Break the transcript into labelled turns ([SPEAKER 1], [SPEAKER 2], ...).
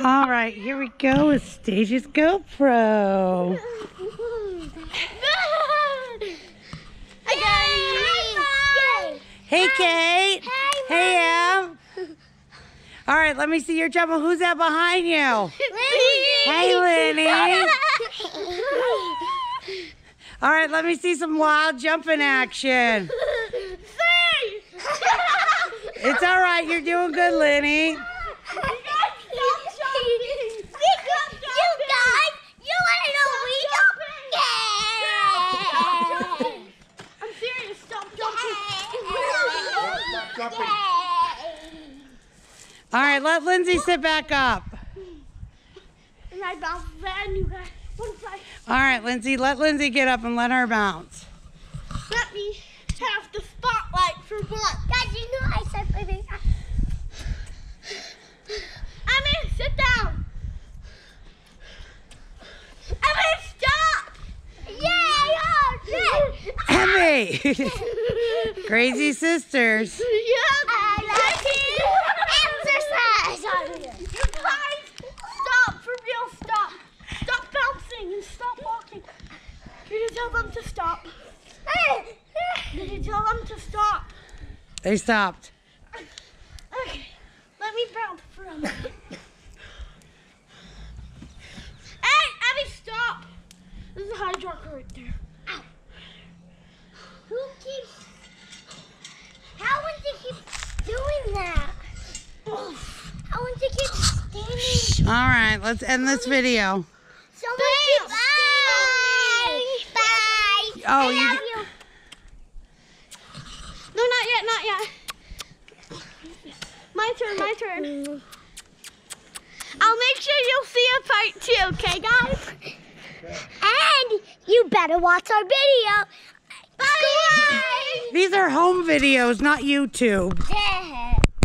[SPEAKER 1] All right, here we go with Stagie's GoPro. Hey, Kate. Hey, Em. All right, let me see your jump. Who's that behind you? Hey, Lenny. All right, let me see some wild jumping action. It's all right. You're doing good, Lenny. All right, let Lindsay sit back up. All right, Lindsay, let Lindsay get up and let her bounce.
[SPEAKER 2] Let me have the spotlight for once. Guys, you know I said for this. Emmy, sit down. Emmy, stop. Yeah,
[SPEAKER 1] Emmy! Crazy sisters.
[SPEAKER 2] Yeah, I like exercise on here. You guys, stop, for real, stop. Stop bouncing and stop walking. Can you tell them to stop? Can you tell them to stop?
[SPEAKER 1] They stopped.
[SPEAKER 2] Okay, let me bounce for a minute. Hey, Abby, stop! This is a hijacker right there. Ow. How would you keep doing that? How would you keep standing?
[SPEAKER 1] All right, let's end this video.
[SPEAKER 2] Someone keep standing. Bye.
[SPEAKER 1] Oh,
[SPEAKER 2] I love you. No, not yet, not yet. My turn, my turn. I'll make sure you'll see a part 2, okay, guys? And you better watch our video. Bye.
[SPEAKER 1] These are home videos, not YouTube.
[SPEAKER 2] Yeah.